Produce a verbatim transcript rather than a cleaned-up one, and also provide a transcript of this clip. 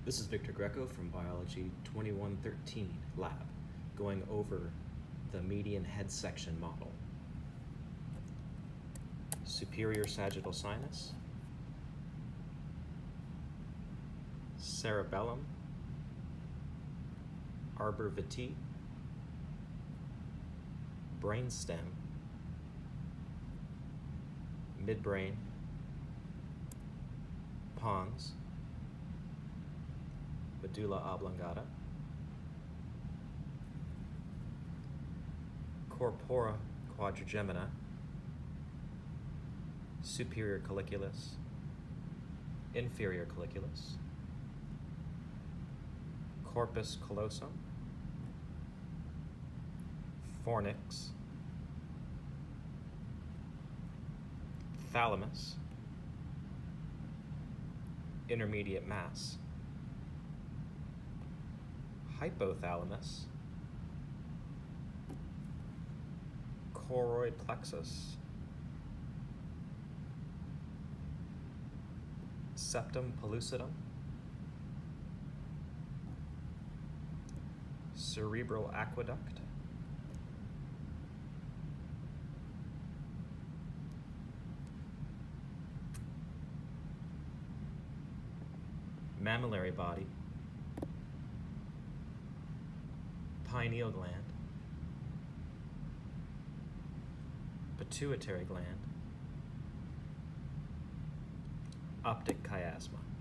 This is Victor Greco from Biology twenty-one thirteen lab, going over the median head section model. Superior sagittal sinus, cerebellum, arbor vitae, brainstem, midbrain, pons, medulla oblongata, corpora quadrigemina, superior colliculus, inferior colliculus, corpus callosum, fornix, thalamus, intermediate mass, hypothalamus, choroid plexus, septum pellucidum, cerebral aqueduct, mammillary body, pineal gland, pituitary gland, optic chiasma.